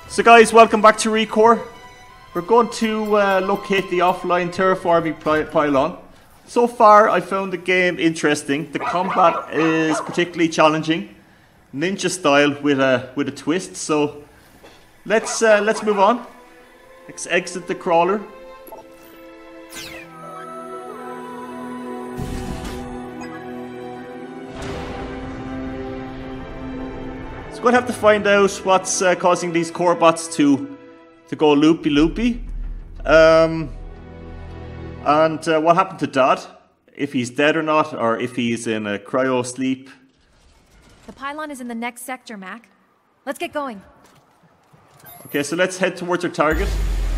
So guys, welcome back to Recore. We're going to locate the offline terraforming pylon. So far, I found the game interesting. The combat is particularly challenging, ninja style with a twist. So let's move on. Let's exit the crawler. So we're going to have to find out what's causing these corebots to go loopy-loopy. And what happened to Dad, if he's dead or not, or if he's in a cryo-sleep. The pylon is in the next sector, Mac. Let's get going. Okay, so let's head towards our target.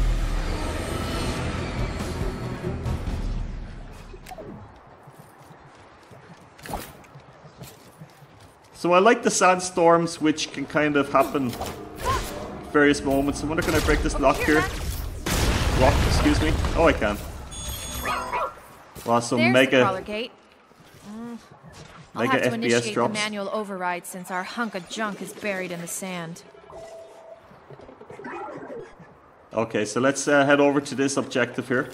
So I like the sandstorms, which can kind of happen at various moments. I wonder, can I break this lock here? Rock, excuse me. Oh, I can. Wow, so There's mega, the crawler gate. I'll mega have to FPS initiate drops. the manual override since our hunk of junk is buried in the sand. Okay, so let's head over to this objective here.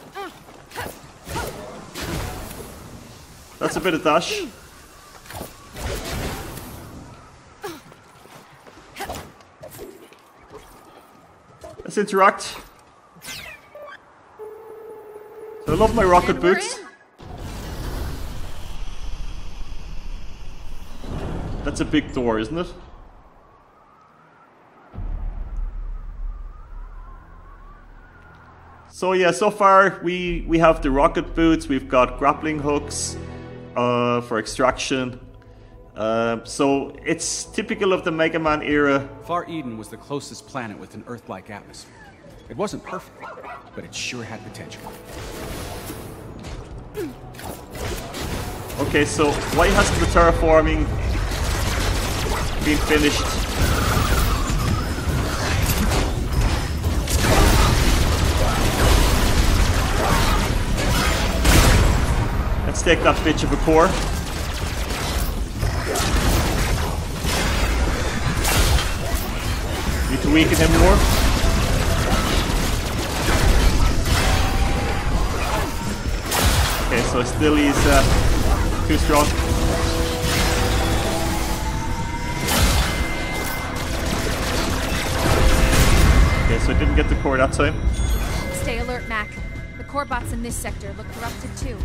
That's a bit of dash. Let's interact. So I love my rocket boots. That's a big door, isn't it? So yeah, so far we have the rocket boots, we've got grappling hooks for extraction. So it's typical of the Mega Man era. Far Eden was the closest planet with an Earth-like atmosphere. It wasn't perfect, but it sure had potential. Okay, so why hasn't the terraforming been finished? Let's take that bitch of a core. Need to weaken him more. Okay, so still he's too strong. Okay, so I didn't get the core that time. Stay alert, Mac. The corebots in this sector look corrupted too.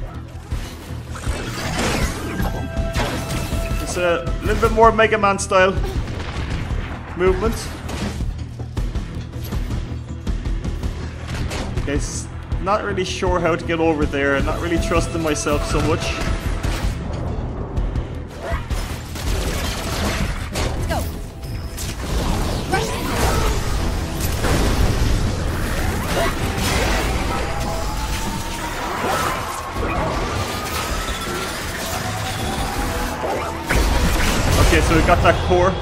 It's a little bit more Mega Man style movement. Okay, not really sure how to get over there. Not really trusting myself so much. Let's go. Rush. Okay, so we got that core.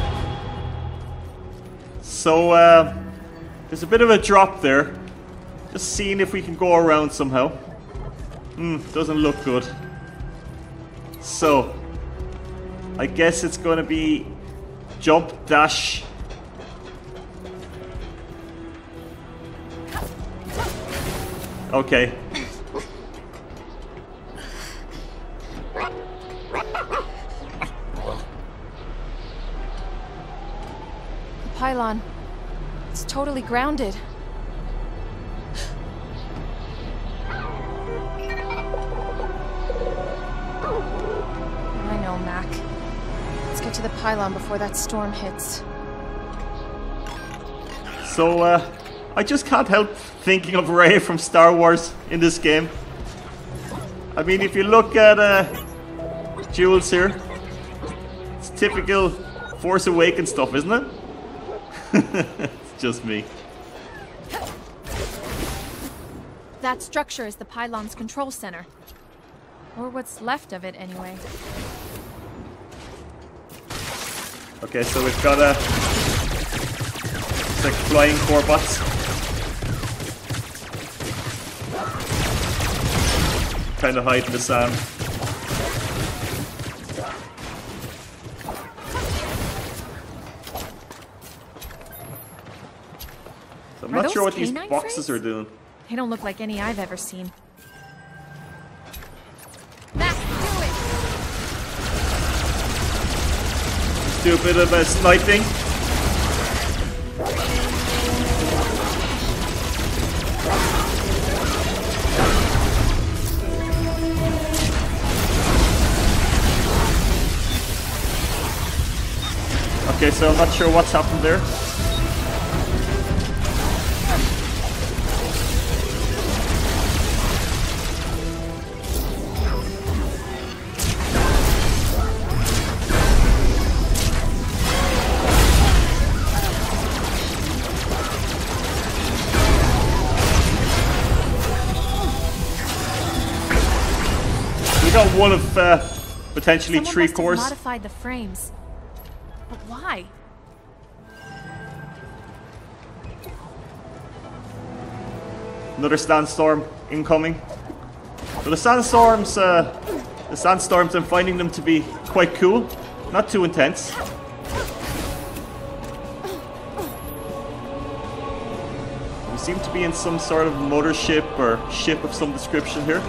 So there's a bit of a drop there. Just seeing if we can go around somehow. Doesn't look good. So I guess it's gonna be jump, dash. Okay. The pylon. It's totally grounded. I know, Mac. Let's get to the pylon before that storm hits. So I just can't help thinking of Rey from Star Wars in this game. I mean, if you look at Jules here, it's typical Force Awakens stuff, isn't it? It's just me. That structure is the pylon's control center. Or what's left of it, anyway. Okay, so we've got it's like flying corebots. Trying to hide in the sand. So I'm not sure what these boxes are doing. They don't look like any I've ever seen. Mac, do it! Let's do a bit of sniping. Okay, so I'm not sure what's happened there. We got one of potentially Someone 3 must have cores. modified the frames. But why? Another sandstorm incoming. So the sandstorms, I'm finding them to be quite cool, not too intense. We seem to be in some sort of mothership or ship of some description here.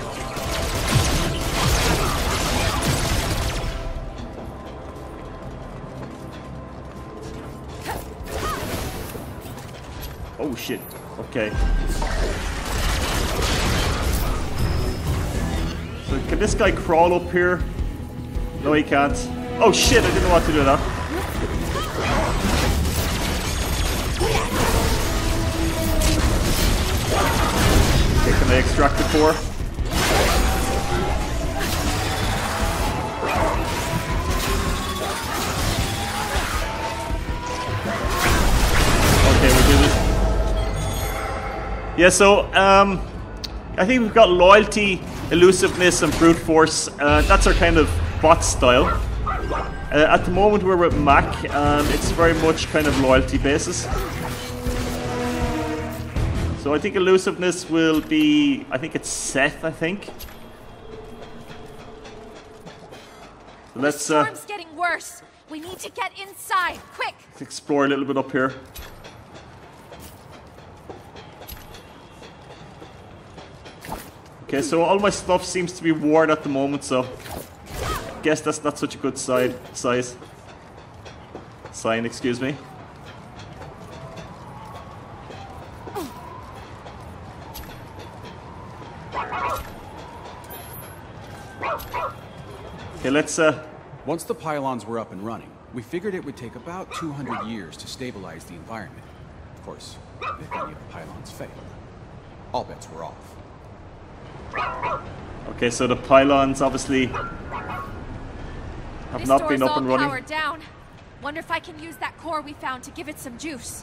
Oh shit, okay. So can this guy crawl up here? No, he can't. Oh shit, I didn't know what to do that. Okay, can I extract the core? Okay, we did it. Yeah, so I think we've got loyalty, elusiveness, and brute force. That's our kind of bot style. At the moment we're with Mac, and it's very much kind of loyalty basis. So I think elusiveness will be, I think it's Seth, I think. So let's The storm's getting worse. We need to get inside, quick. let's explore a little bit up here. Okay, so all my stuff seems to be worn at the moment, so I guess that's not such a good sign, excuse me. Okay, let's Once the pylons were up and running, we figured it would take about 200 years to stabilize the environment. Of course, if any of the pylons failed, all bets were off. okay, so the pylons obviously have not been up and running. Powered down. Wonder if I can use that core we found to give it some juice.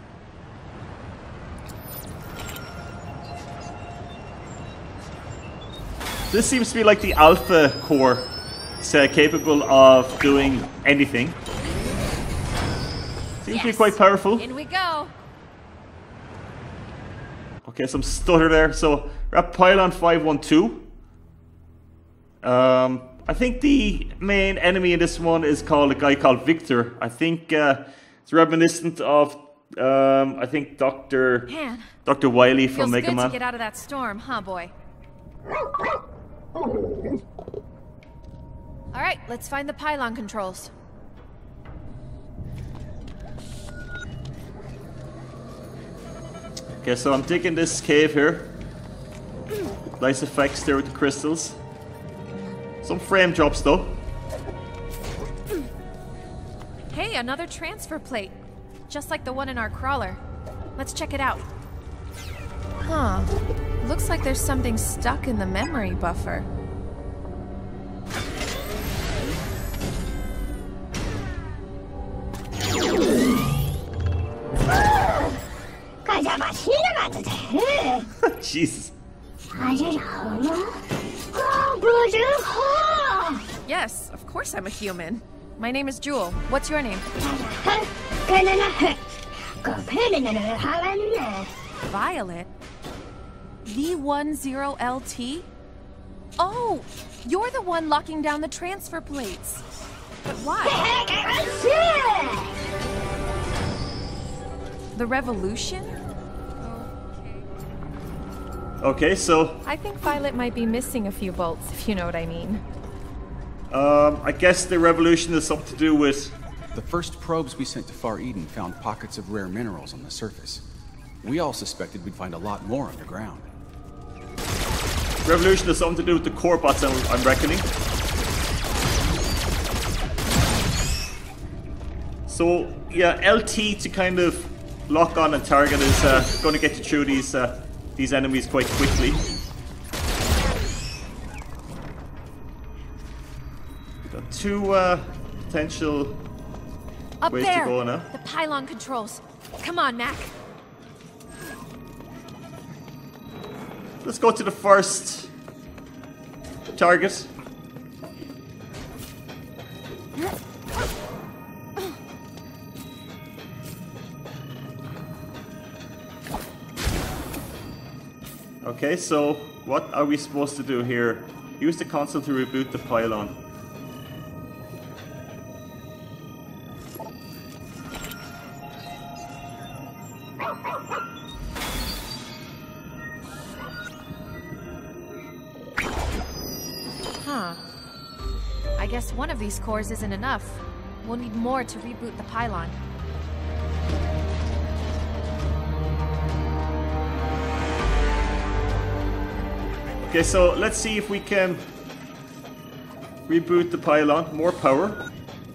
This seems to be like the alpha core. It's capable of doing anything. Seems to be quite powerful. In we go. Okay, some stutter there. So we're at pylon 512. I think the main enemy in this one is called a guy called Victor. I think it's reminiscent of I think Dr. Wily from Megaman. Feels good to get out of that storm, huh, boy? All right, let's find the pylon controls. Okay, so I'm digging this cave here. Nice effects there with the crystals. Some frame drops though. Hey, another transfer plate. Just like the one in our crawler. Let's check it out. Huh. Looks like there's something stuck in the memory buffer. Jesus. Yes, of course I'm a human. My name is Joule. What's your name? Violet? V10LT? Oh, you're the one locking down the transfer plates. But why? The revolution? Okay, so I think Violet might be missing a few bolts, if you know what I mean. I guess the revolution has something to do with... The first probes we sent to Far Eden found pockets of rare minerals on the surface. We all suspected we'd find a lot more underground. Revolution has something to do with the corebots, I'm reckoning. So, yeah, LT to kind of lock on and target is going to get you through these enemies quite quickly. We've got two potential ways to go now. The pylon controls. Come on, Mac. Let's go to the first target. Okay, so what are we supposed to do here? Use the console to reboot the pylon. Huh. I guess one of these cores isn't enough. We'll need more to reboot the pylon. Okay, so let's see if we can reboot the pylon. More power.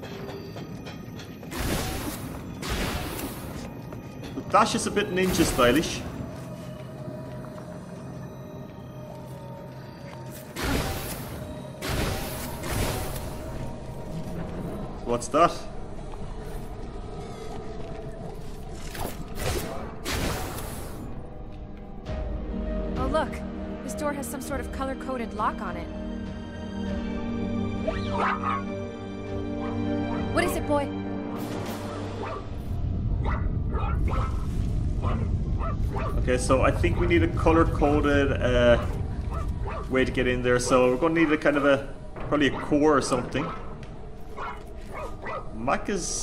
The dash is a bit ninja stylish. What's that? Oh, look. This door has some sort of color-coded lock on it. What is it, boy? Okay, so I think we need a color-coded way to get in there. So we're going to need a kind of probably a core or something. Mac is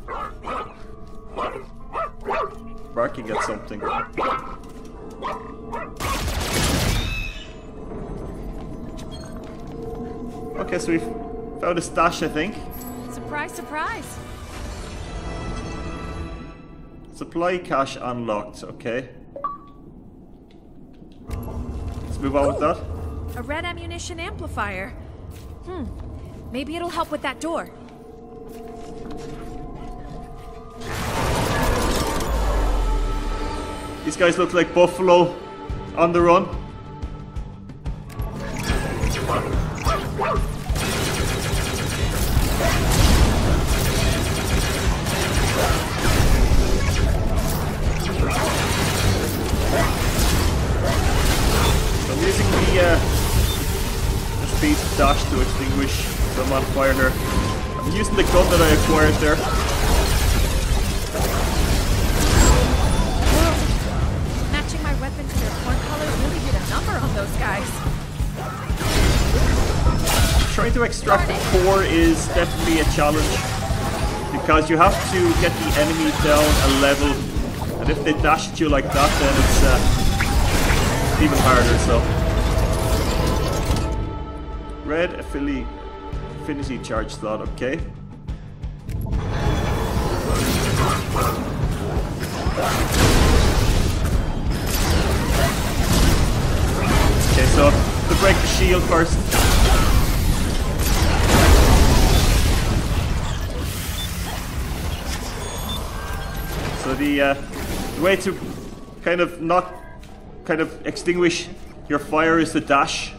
barking at something. Okay, so we've found a stash, I think. Surprise, surprise! Supply cache unlocked, okay. Let's move on with that. A red ammunition amplifier. Maybe it'll help with that door. These guys look like buffalo on the run. I'm using the speed dash to extinguish them on fire there. I'm using the gun that I acquired there. Matching my weapon to their core colors really did a number on those guys. Trying to extract the core is definitely a challenge because you have to get the enemy down a level, and if they dash at you like that, then it's even harder. So, red affinity charge slot, okay. Okay, so to break the shield first. So the way to kind of extinguish your fire is the dash.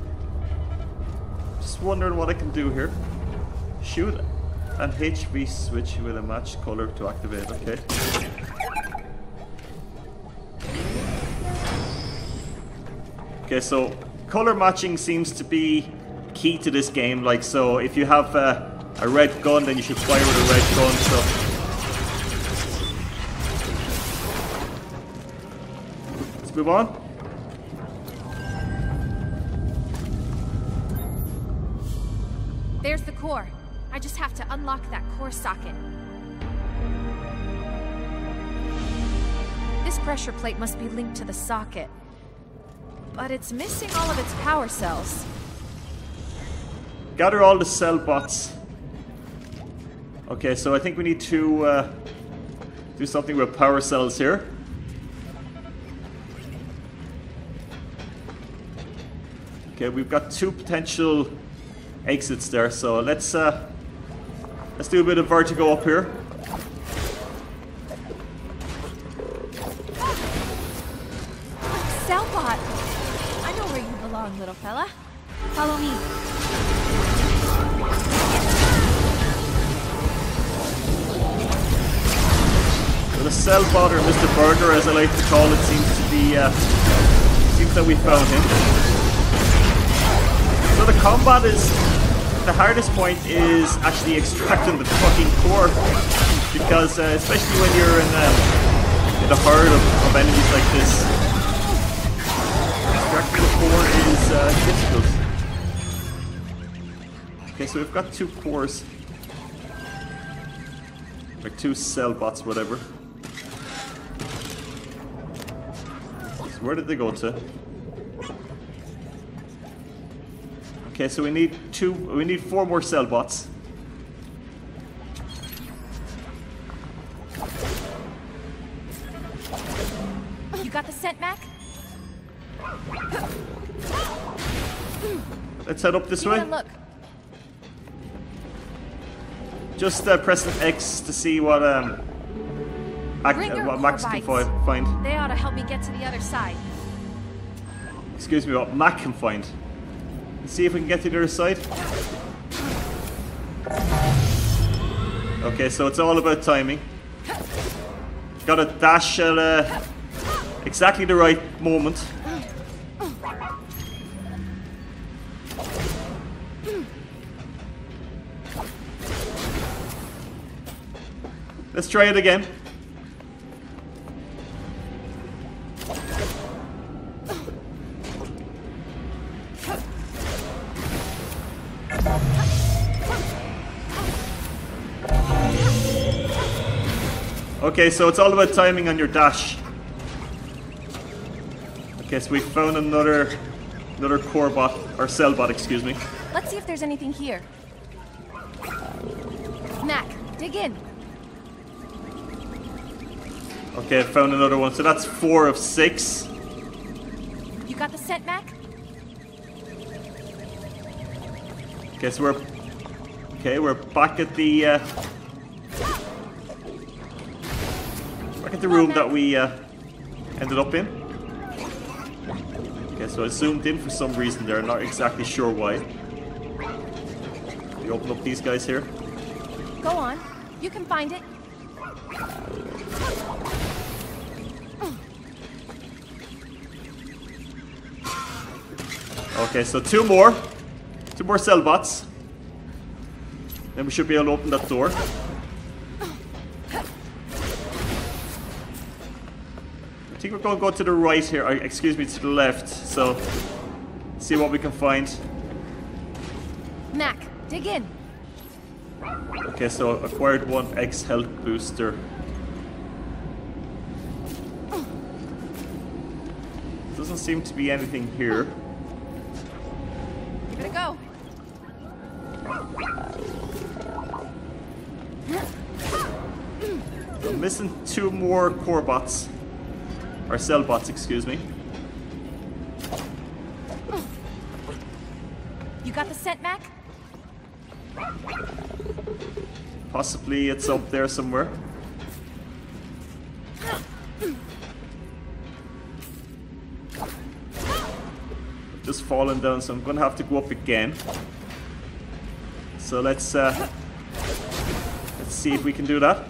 Just wondering what I can do here. Shoot an HV switch with a matched color to activate, okay. Okay, so color matching seems to be key to this game. Like, so if you have a red gun, then you should fire with a red gun. So let's move on. There's the core. I just have to unlock that core socket. This pressure plate must be linked to the socket. but it's missing all of its power cells. Gather all the cell bots. Okay, so I think we need to do something with power cells here. Okay, we've got 2 potential exits there, so let's do a bit of vertigo up here. Cellbot! I know where you belong, little fella. Follow me. So the cellbot, or Mr. Burger as I like to call it, seems that we found him. So the combat is, the hardest point is actually extracting the fucking core, because especially when you're in a herd of enemies like this, extracting the core is difficult. Okay, so we've got 2 cores, or 2 cell bots, whatever. So where did they go to? Okay, so we need 4 more cell bots. You got the scent, Mac? Let's head up this way. Look. Just pressing X to see what Max can find. They ought to help me get to the other side. Excuse me, what Mac can find. Let's see if we can get to the other side. Okay, so it's all about timing. Gotta dash at exactly the right moment. Let's try it again. Okay, so it's all about timing on your dash. Okay, so we found another corebot, or cellbot, excuse me. Let's see if there's anything here. Mac, dig in. Okay, I found another one. So that's 4 of 6. You got the scent, Mac? Okay, so we're back at the room that we ended up in. Okay, so I zoomed in for some reason there. Not exactly sure why. We open up these guys here. Go on. You can find it. Okay, so 2 more cell bots. Then we should be able to open that door. I think we're going to go to the right here, or, excuse me, to the left. So, see what we can find. Mac, dig in. Okay, so acquired 1 X health booster. Doesn't seem to be anything here. Give it a go. I'm missing 2 more corebots. Or cell bots, excuse me. You got the scent, Mac? Possibly it's up there somewhere. Just fallen down, so I'm gonna have to go up again. So let's see if we can do that.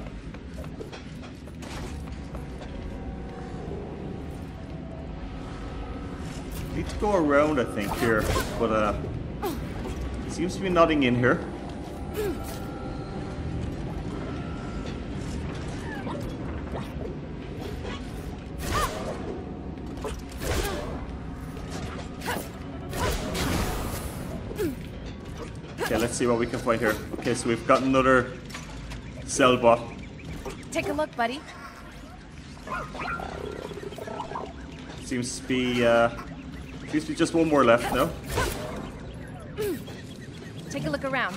Need to go around, I think, here, but seems to be nothing in here. Okay, let's see what we can find here. Okay, so we've got another cell bot. Take a look, buddy. Seems to be Seems to be just one more left now. Take a look around.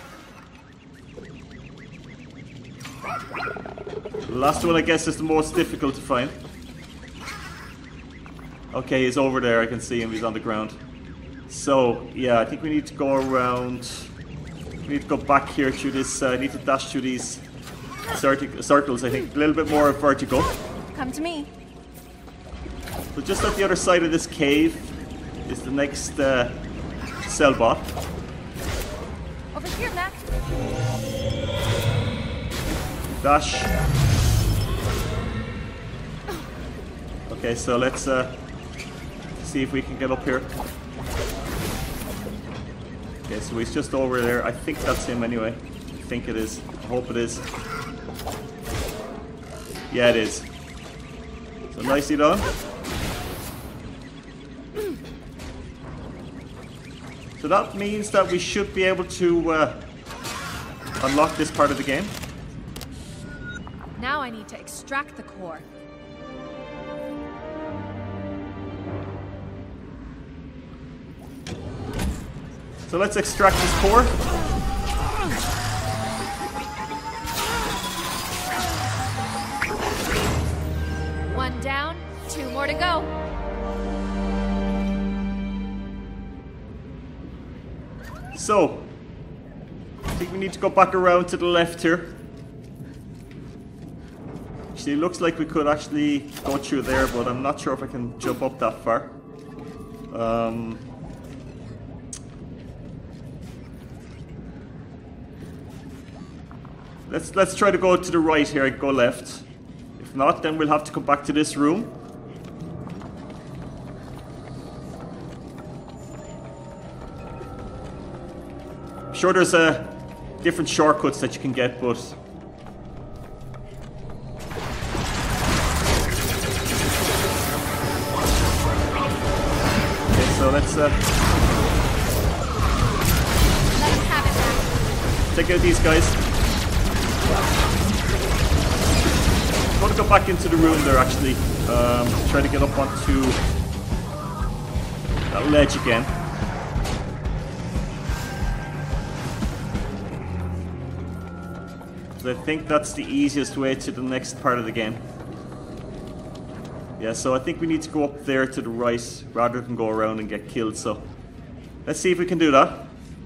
The last one, I guess, is the most difficult to find. Okay, he's over there. I can see him. He's on the ground. So, yeah, I think we need to go around. We need to go back here through this. I need to dash through these circles, I think. A little bit more vertical. Come to me. So just at the other side of this cave is the next cell bot. Over here, Mac. Dash. Okay, so let's see if we can get up here. Okay, so he's just over there. I think that's him anyway. I think it is. I hope it is. Yeah, it is. So nicely done. So that means that we should be able to unlock this part of the game. Now I need to extract the core. So let's extract this core. One down, two more to go. So, I think we need to go back around to the left here. Actually, it looks like we could actually go through there, but I'm not sure if I can jump up that far. Let's try to go to the right here and go left. If not, then we'll have to come back to this room. I'm sure there's different shortcuts that you can get, but okay, so let's Let us have it, Mac. take out these guys. I'm going to go back into the room there actually. Try to get up onto that ledge again. So I think that's the easiest way to the next part of the game. Yeah, so I think we need to go up there to the right rather than go around and get killed. So let's see if we can do that.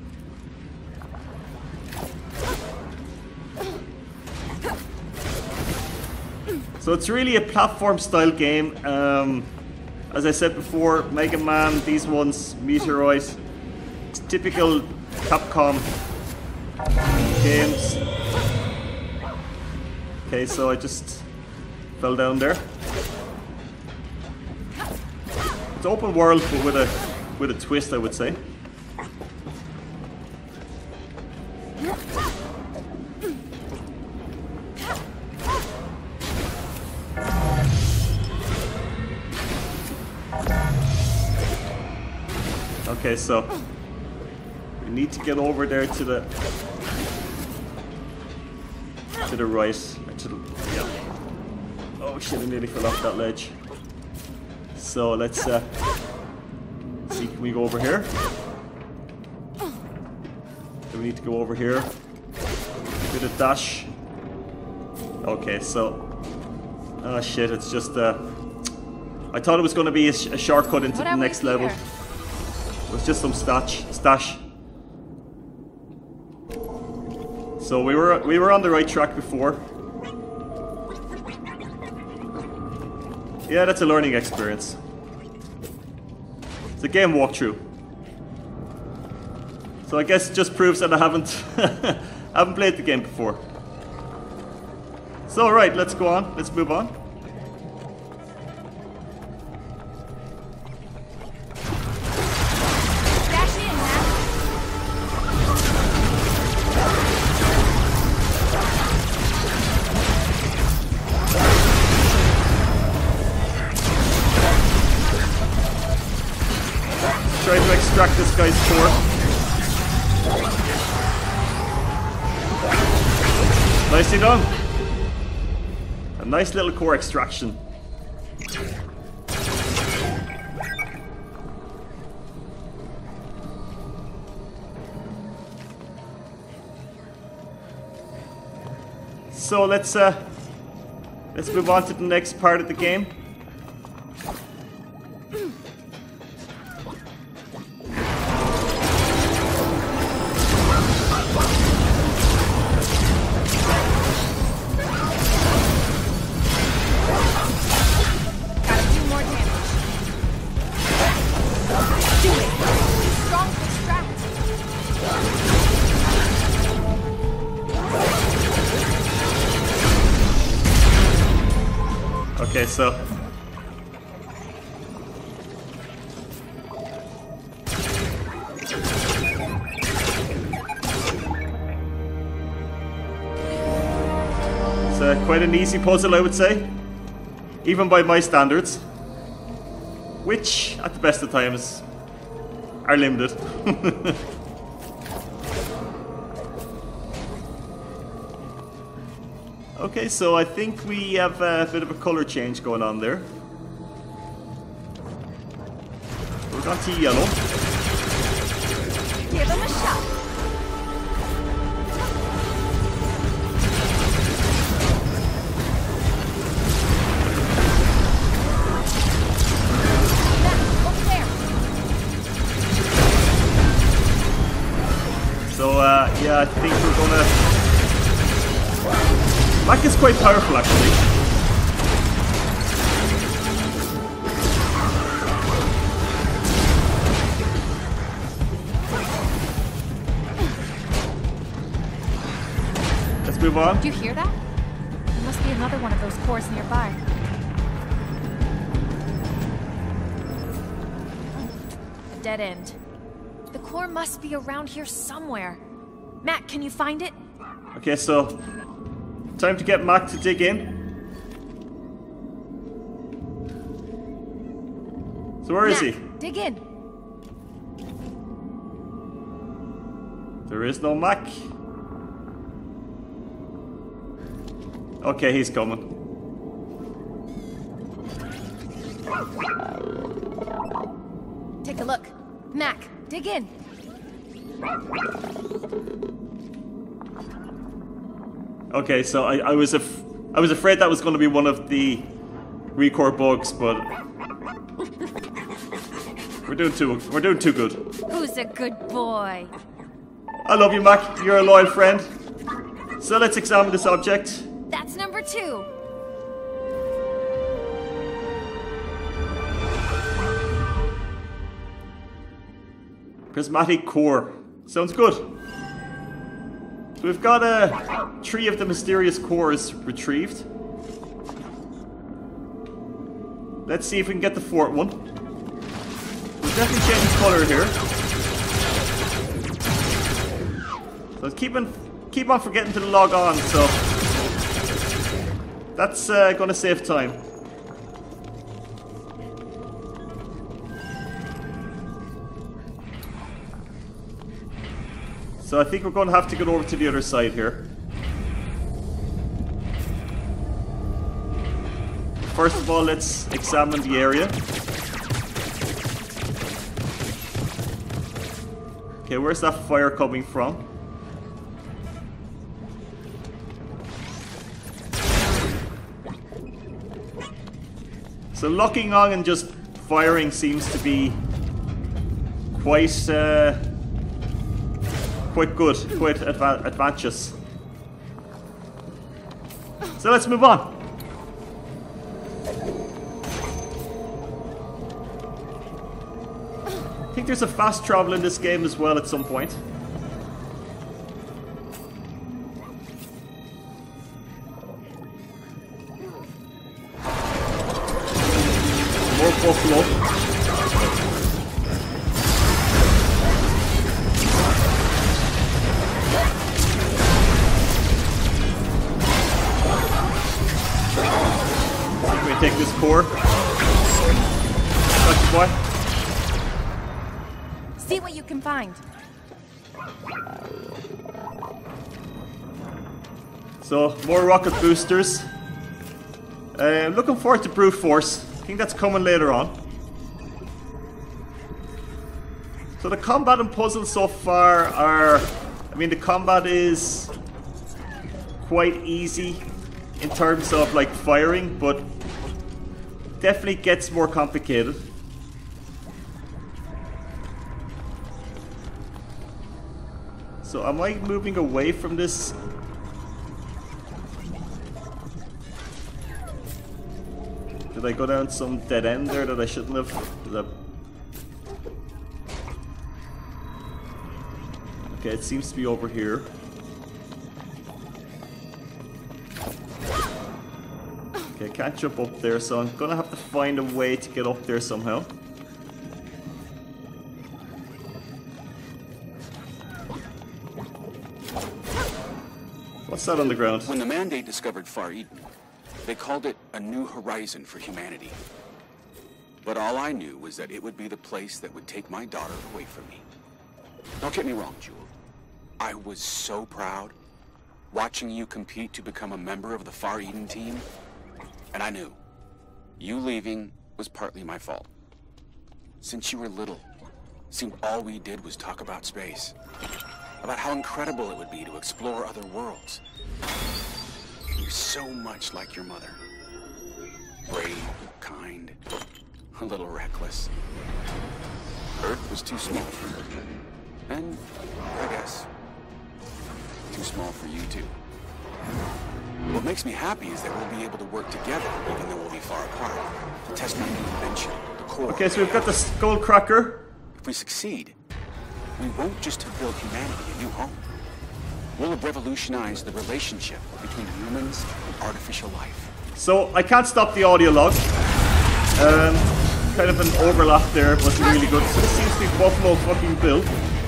So it's really a platform style game. As I said before, Mega Man, these ones, Metroid, it's typical Capcom games. Okay, so I just fell down there. It's open world, but with a twist, I would say. Okay, so we need to get over there to the right. Yeah. Oh shit! I nearly fell off that ledge. So let's see. Can we go over here? Do we need to go over here? Do the dash. Okay, so oh shit! It's just I thought it was going to be a shortcut into the next level. It was just some stash. So we were on the right track before. Yeah, that's a learning experience. It's a game walkthrough. So I guess it just proves that I haven't haven't played the game before. So right, let's go on. Let's move on. Try to extract this guy's core. Nicely done. A nice little core extraction. So let's move on to the next part of the game. Okay, so it's quite an easy puzzle, I would say, even by my standards, which at the best of times are limited. Okay, so I think we have a bit of a color change going on there. We're going to yellow. Give him a shot. Over there. So, yeah, I think we're gonna... Mac is quite powerful, actually. Let's move on. Do you hear that? There must be another one of those cores nearby. A dead end. The core must be around here somewhere. Matt, can you find it? Okay, so time to get Mac to dig in. So where is he? Dig in. There is no Mac. Okay, he's coming. Take a look. Mac, dig in. Okay, so I was afraid that was going to be one of the Recore bugs, but we're doing too good. Who's a good boy? I love you, Mac. You're a loyal friend. So let's examine this object. That's number 2. Prismatic core. Sounds good. So we've got 3 of the mysterious cores retrieved. Let's see if we can get the 4th one. We'll definitely change the color here. So keep on forgetting to log on, so that's gonna save time. So I think we're going to have to get over to the other side here. First of all, let's examine the area. Okay, where's that fire coming from? So locking on and just firing seems to be quite good, quite advantageous. So let's move on. I think there's a fast travel in this game as well at some point. More buffalo. Take this core. Gotcha, boy. See what you can find. So, more rocket boosters. Looking forward to brute force. I think that's coming later on. So the combat and puzzles so far are... I mean, the combat is quite easy in terms of like firing, but definitely gets more complicated. So am I moving away from this? Did I go down some dead end there that I shouldn't have? Okay, it seems to be over here. Okay, I can't jump up there, so I'm gonna have to find a way to get up there somehow. What's that on the ground? When the Mandate discovered Far Eden, they called it a new horizon for humanity. But all I knew was that it would be the place that would take my daughter away from me. Don't get me wrong, Joule. I was so proud watching you compete to become a member of the Far Eden team. And I knew you leaving was partly my fault. Since you were little, it seemed all we did was talk about space. About how incredible it would be to explore other worlds. You're so much like your mother. Brave, kind, a little reckless. Earth was too small for her. And, I guess, too small for you too. What makes me happy is that we'll be able to work together, even though we'll be far apart. To test my new invention, the core. Okay, so we've got the skull cracker. If we succeed, we won't just have built humanity a new home. We'll have revolutionized the relationship between humans and artificial life. So I can't stop the audio log. Kind of an overlap there, wasn't really good. So this seems to be Buffalo fucking Bill.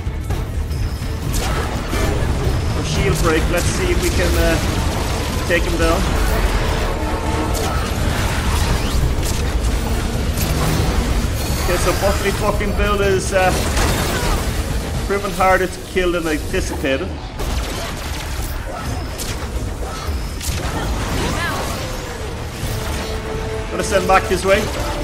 A shield break. Let's see if we can take him down. Okay, so Buffalo fucking Bill is proven harder to kill than I anticipated. Gonna send back his way.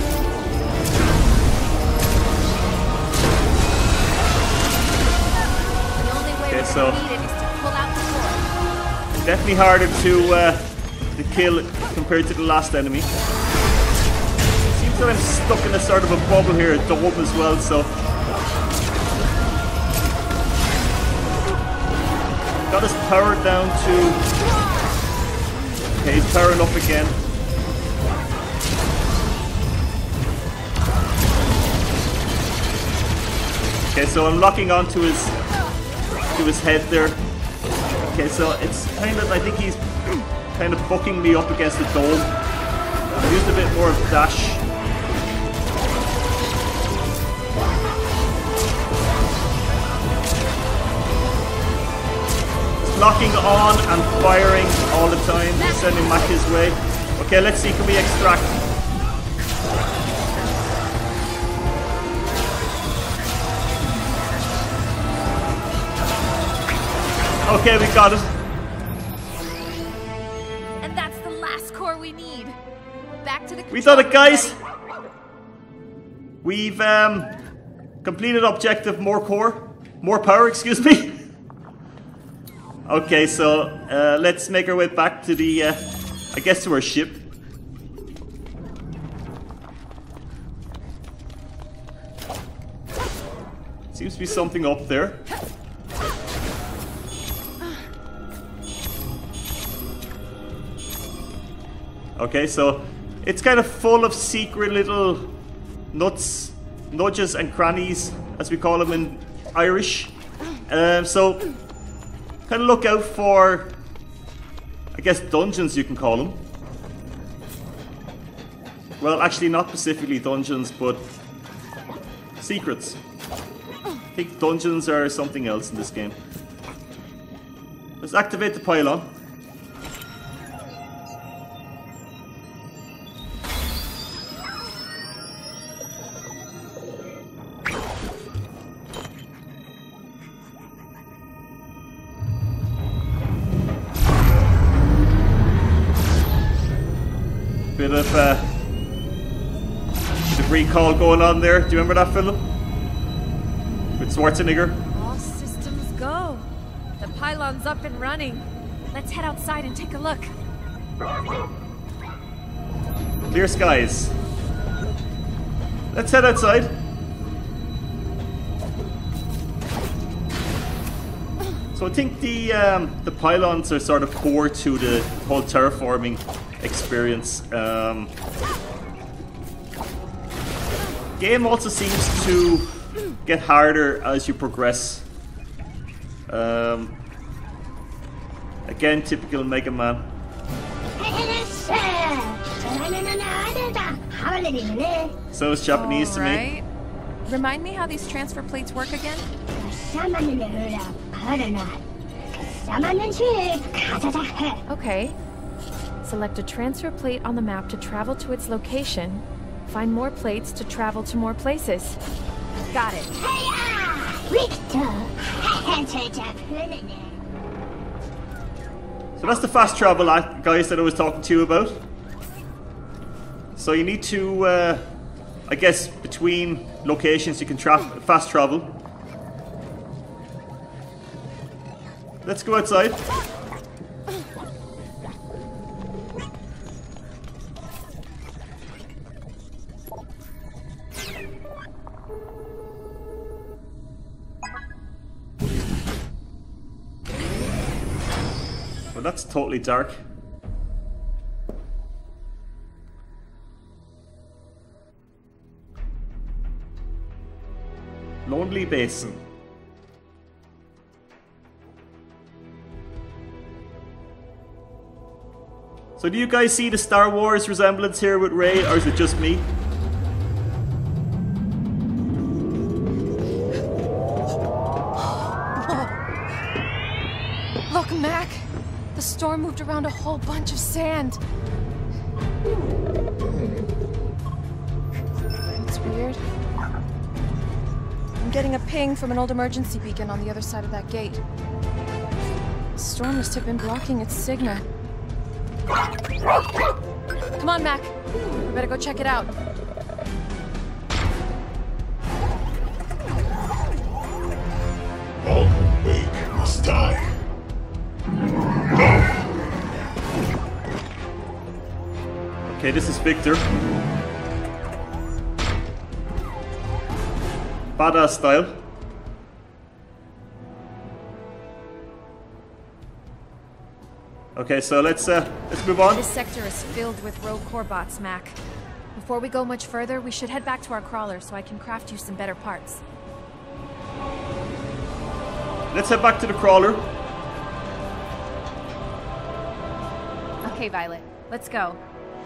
Okay, so definitely harder to kill compared to the last enemy. Seems that I'm stuck in a sort of a bubble here, a dome as well, so got his power down to... Okay, he's powering up again. Okay, so I'm locking onto his head there. Okay, so it's kind of, I think he's kind of bucking me up against the dome. I used a bit more of dash. Locking on and firing all the time, sending back his way. Okay, let's see, can we extract? Okay, we got it. And that's the last core we need. Back to the We done it, guys. We've completed objective more power, excuse me. Okay, so let's make our way back to the, I guess to our ship. Seems to be something up there. Okay, so it's kind of full of secret little nudges and crannies, as we call them in Irish. So kind of look out for, I guess, dungeons you can call them. Well, actually not specifically dungeons, but secrets. I think dungeons are something else in this game. Let's activate the pylon. Bit of recall going on there. Do you remember that film? With Schwarzenegger? All systems go. The pylon's up and running. Let's head outside and take a look. Clear skies. Let's head outside. So I think the pylons are sort of core to the whole terraforming experience. Game also seems to get harder as you progress. Again, typical Mega Man. Sounds Japanese to me. Remind me how these transfer plates work again? Okay. Select a transfer plate on the map to travel to its location. Find more plates to travel to more places. Got it. So that's the fast travel guys that I was talking to you about. So you need to, I guess, between locations you can fast travel. Let's go outside. Well, that's totally dark. Lonely Basin. So do you guys see the Star Wars resemblance here with Rey, or is it just me? Look, Mac! The storm moved around a whole bunch of sand. It's weird. I'm getting a ping from an old emergency beacon on the other side of that gate. The storm must have been blocking its signal. Come on, Mac. We better go check it out. All who wake must die. Okay, this is Victor. Badass style. Okay, so let's move on. This sector is filled with rogue corebots, Mac. Before we go much further, we should head back to our crawler so I can craft you some better parts. Let's head back to the crawler. Okay, Violet, let's go.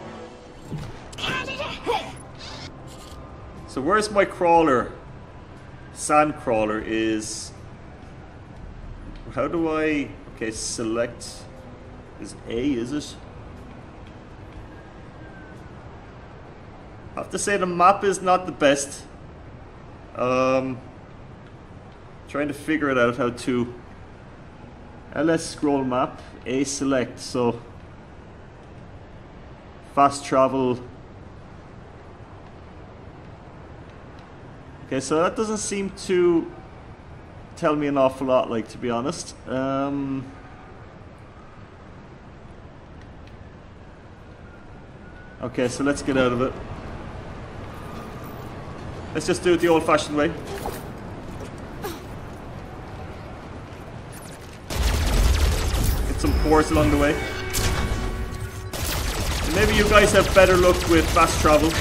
So where's my crawler? Sand crawler is... How do I... Okay, select... Is A, is it? I have to say the map is not the best. Trying to figure it out how to... LS scroll map, A select, so... Fast travel. Okay, so that doesn't seem to tell me an awful lot, like, to be honest. Okay, so let's get out of it. Let's just do it the old-fashioned way. Get some pores along the way. And maybe you guys have better luck with fast travel.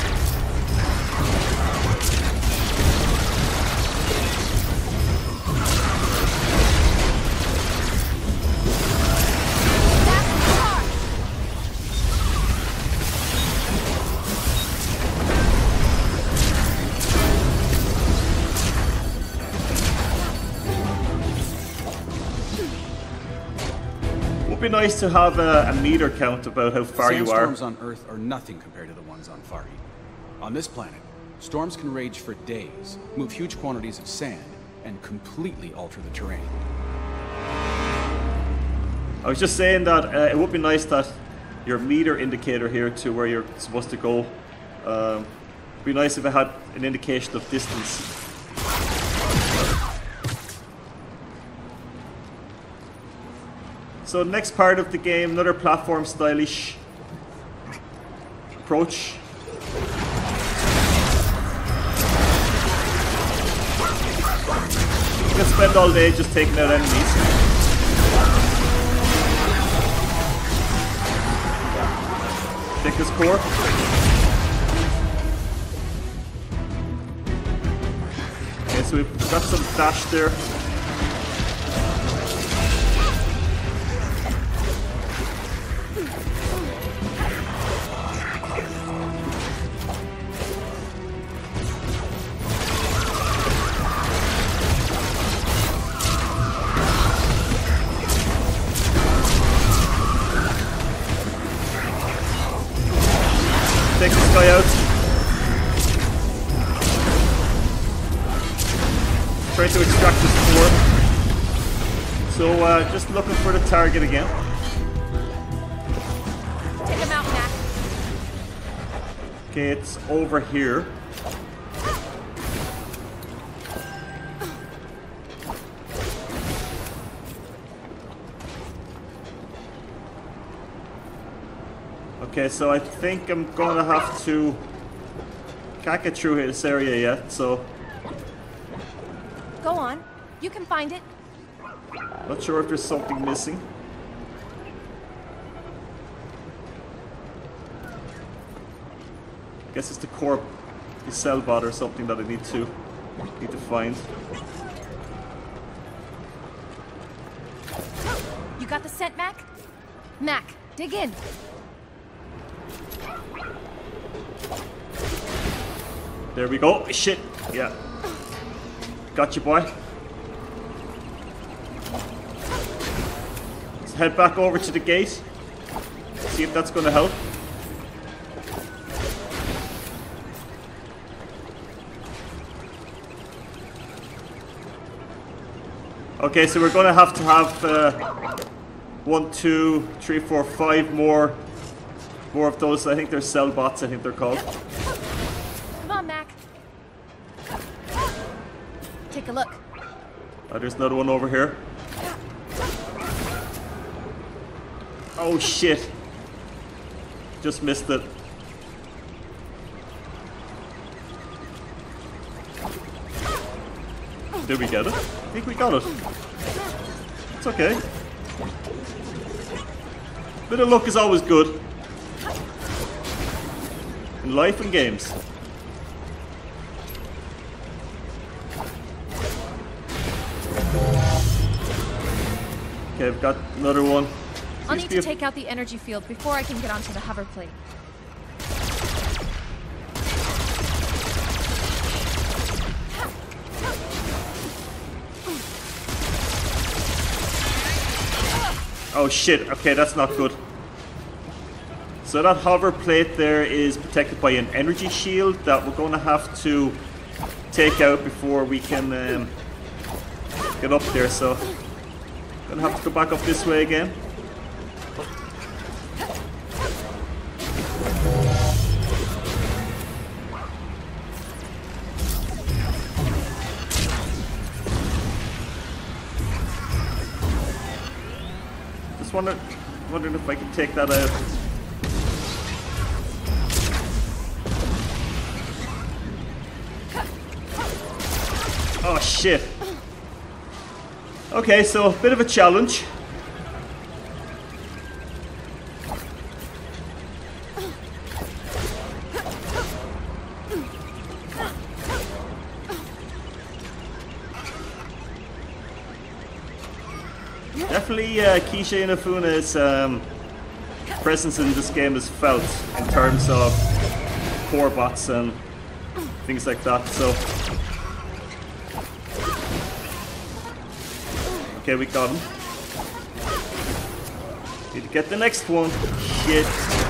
Would be nice to have a meter count about how far you are. Sandstorms on Earth are nothing compared to the ones on Far Eden. On this planet, storms can rage for days, move huge quantities of sand, and completely alter the terrain. I was just saying that it would be nice that your meter indicator here to where you're supposed to go. It'd be nice if it had an indication of distance. So next part of the game, another platform stylish approach. You can spend all day just taking out enemies. Take this core. Okay, so we've got some dash there. Take this guy out. Try to extract this core. So just looking for the target again. Take him out, Mac. Okay, it's over here. Okay, so I think I'm gonna have to... Can't get through this area yet, so... Go on. You can find it. Not sure if there's something missing. I guess it's the core, the cell bot or something that I need to find. You got the scent, Mac? Mac, dig in. There we go. Shit. Yeah. Gotcha, boy. Let's head back over to the gate. See if that's going to help. Okay, so we're going to have 1, 2, 3, 4, 5 more of those. I think they're cell bots, I think they're called. Come on, Mac. Take a look. Oh, there's another one over here. Oh shit. Just missed it. Did we get it? I think we got it. It's okay. Bit of luck is always good. In life and games. Okay, I've got another one. I'll need to take out the energy field before I can get onto the hover plate. Oh shit, okay, that's not good. So that hover plate there is protected by an energy shield that we're going to have to take out before we can get up there, so gonna have to go back up this way again. Just wondering if I can take that out. Oh shit. Okay, so a bit of a challenge. Definitely Keiji Inafune's presence in this game is felt in terms of corebots and things like that, so... Okay, we got him. Need to get the next one. Shit.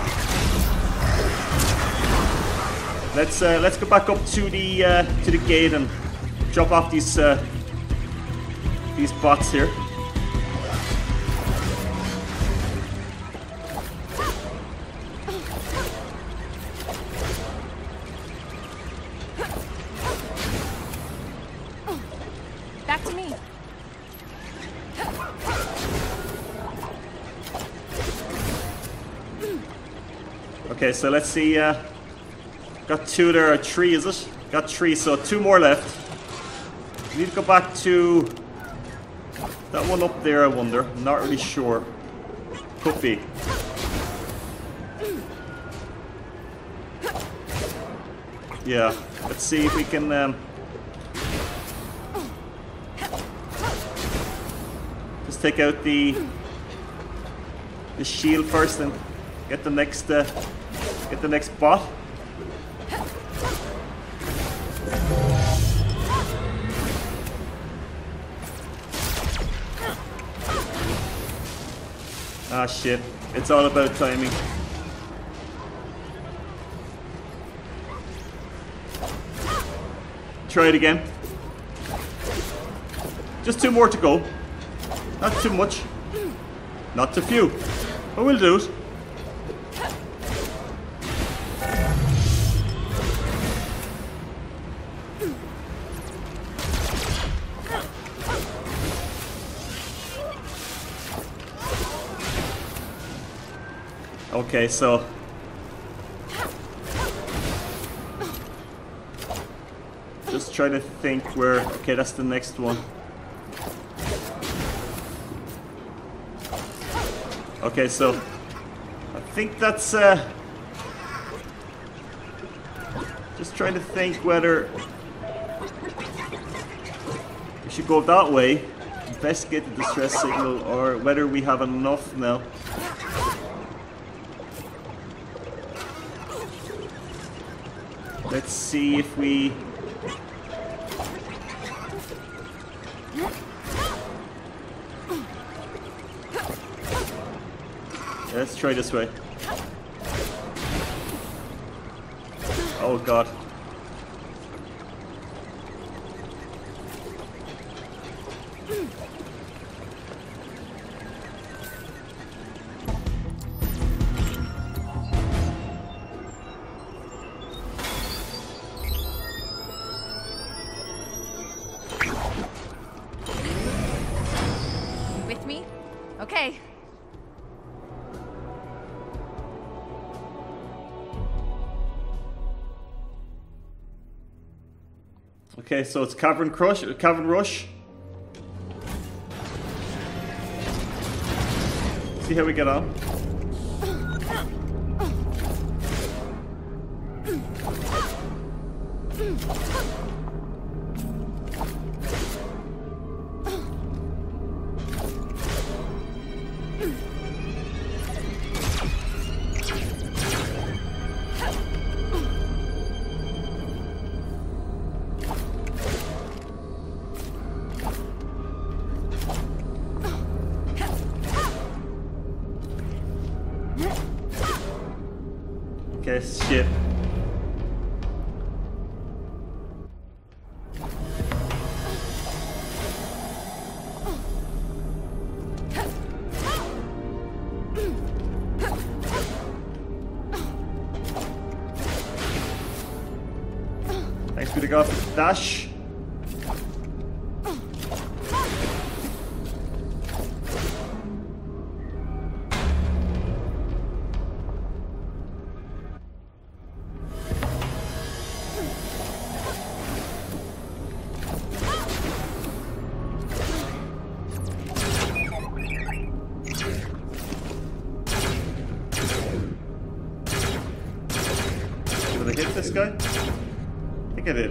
Let's go back up to the gate and drop off these bots here. Back to me. Okay, so let's see. Got 2 there, or 3, is it? Got 3, so 2 more left. We need to go back to that one up there, I wonder. I'm not really sure. Could be. Yeah, let's see if we can just take out the shield first and get the next bot. Ah shit, it's all about timing. Try it again. Just 2 more to go. Not too much. Not too few. But we'll do it. Okay, so just try to think where. Okay, that's the next one. Okay, so I think that's just trying to think whether we should go that way, investigate the distress signal, or whether we have enough now. Let's see if we... Let's try this way. Oh god. With me? Okay. Okay, so it's Cavern Rush. See how we get on. Okay, shit. Thanks for the god for the dash. Did I hit this guy? I think I did.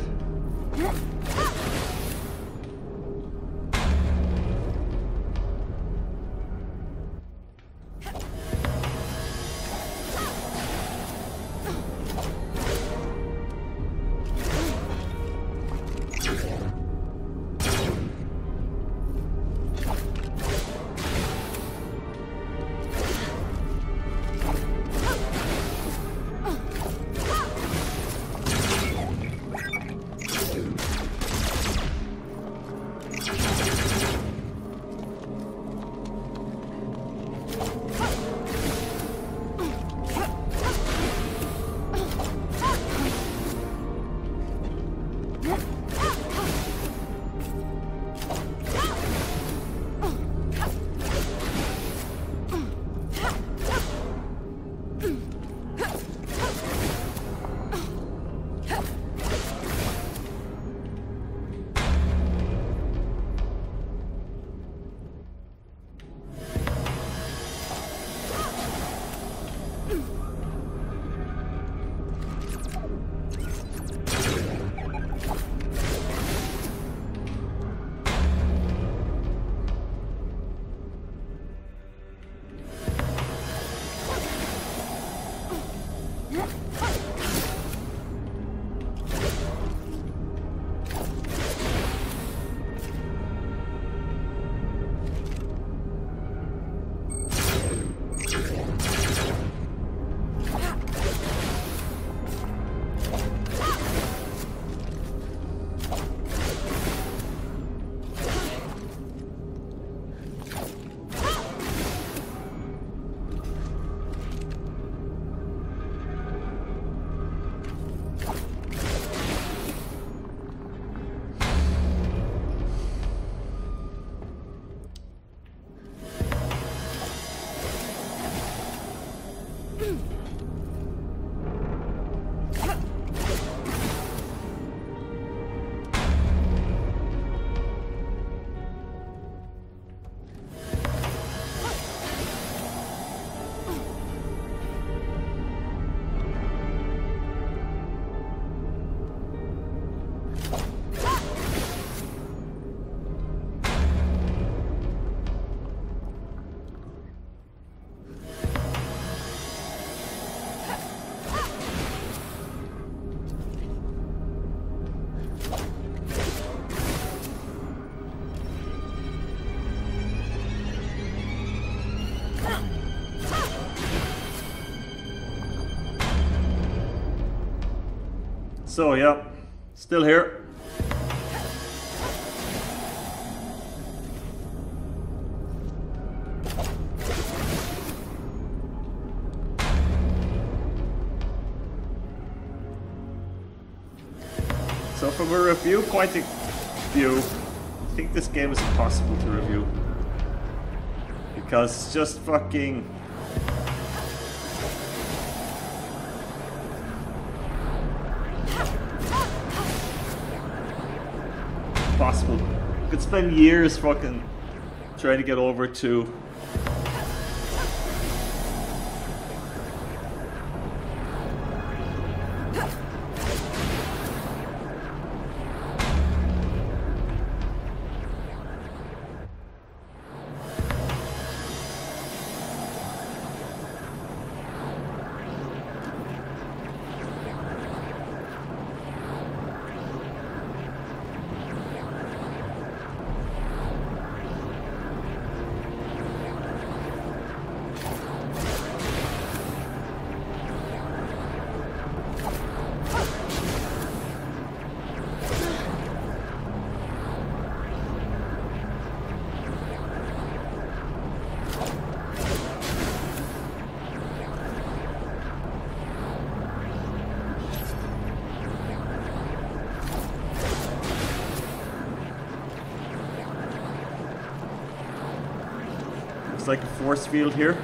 So, yeah, still here. So from a review point of view, I think this game is impossible to review. Because it's just fucking... possible. You could spend years fucking trying to get over to... like a force field here.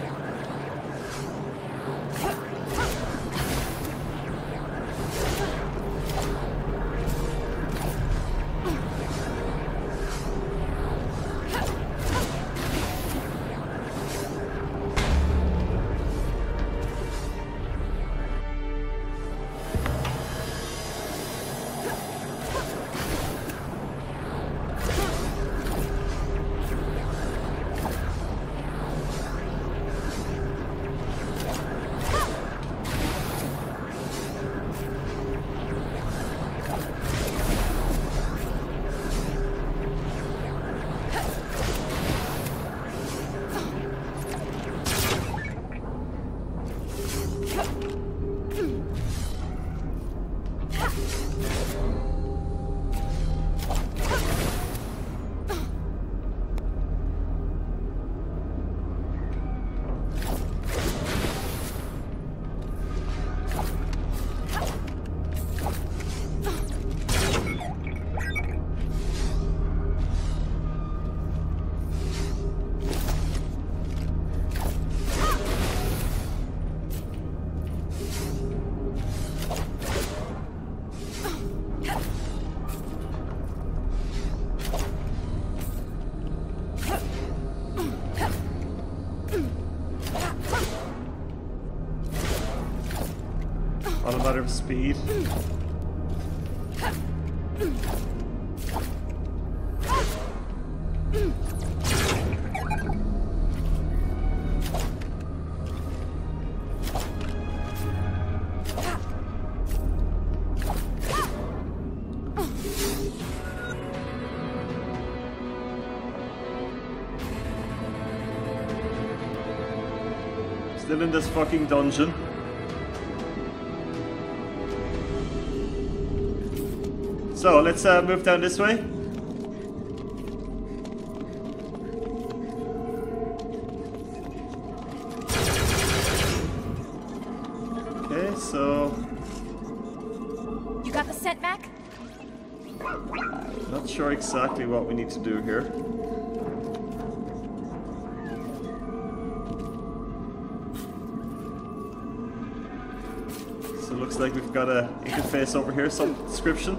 On a matter of speed. Still in this fucking dungeon. So let's move down this way. Okay, so... You got the scent, Mac? Not sure exactly what we need to do here. So it looks like we've got a interface over here, some description.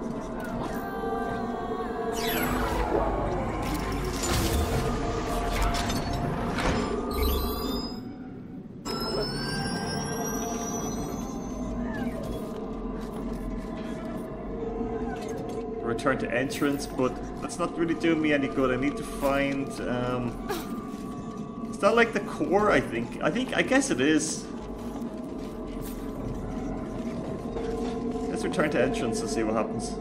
Return to entrance, but that's not really doing me any good. I need to find it's not like the core, I guess it is. Let's return to entrance and see what happens.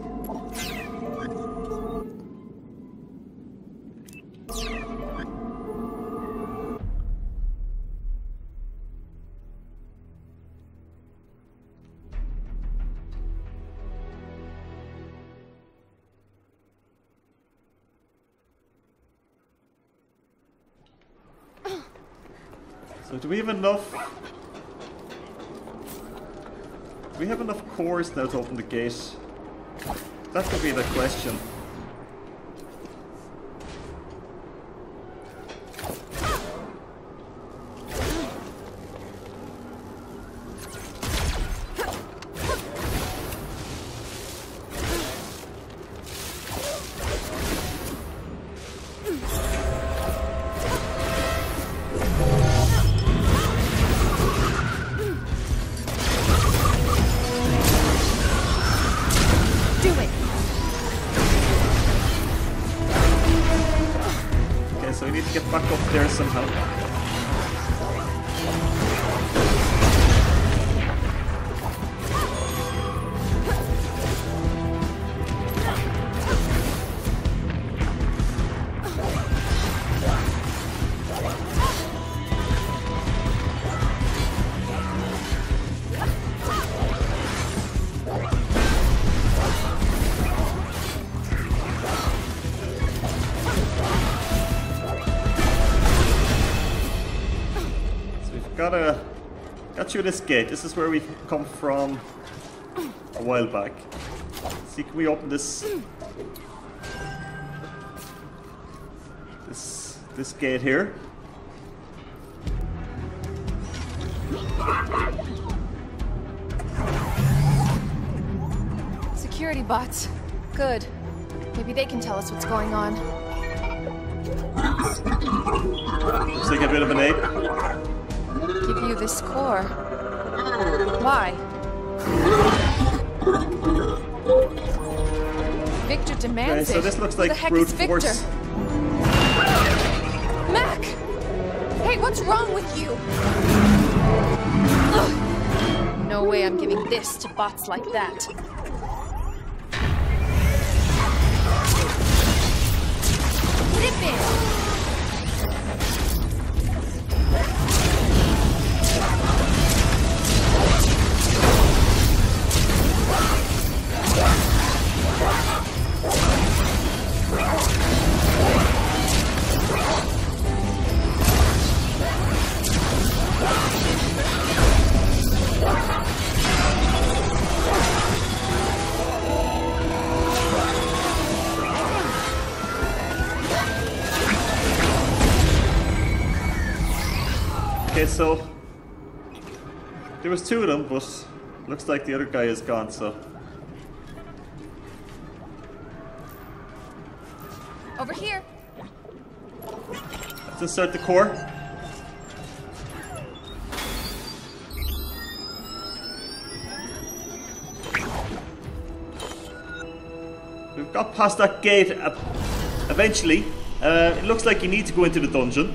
So do we have enough? Do we have enough cores now to open the gate? That could be the question. Got through this gate. This is where we've come from a while back. See, can we open this gate here? Security bots. Good. Maybe they can tell us what's going on. Looks like a bit of an ape. Give you this core. Why? Victor demands okay, so this looks like brute force. Mac! Hey, what's wrong with you? Ugh. No way I'm giving this to bots like that. Rip it! Okay, so there was two of them, but looks like the other guy is gone, so. Over here. Let's just start the core. We've got past that gate eventually. It looks like you need to go into the dungeon.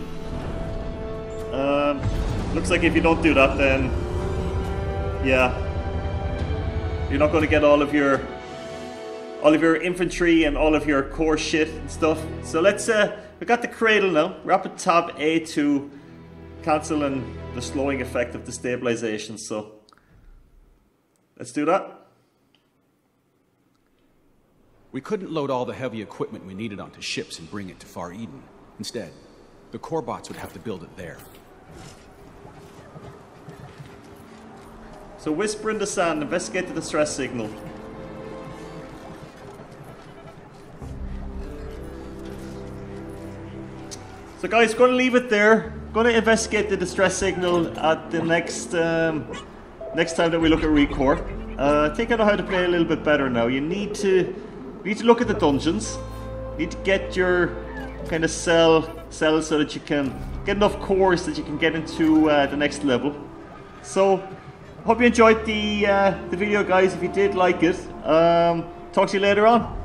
Looks like if you don't do that, then yeah, you're not going to get all of your infantry and all of your core shit and stuff. So let's we got the cradle now. Rapid tab A to cancel the slowing effect of the stabilization. So let's do that. We couldn't load all the heavy equipment we needed onto ships and bring it to Far Eden. Instead, the corebots would have to build it there. So whisper in the sand, investigate the distress signal. So guys, going to leave it there. Going to investigate the distress signal at the next next time that we look at Recore. I think I know how to play a little bit better now. You need to look at the dungeons. You need to get your kind of cells so that you can get enough cores that you can get into the next level. So hope you enjoyed the video, guys. If you did like it, talk to you later on.